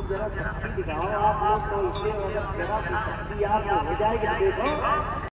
लोग जरा शक्ति दिखाओ, आप लोग तो इसे अगर जरा शक्ति आप हो जाएगी देखो।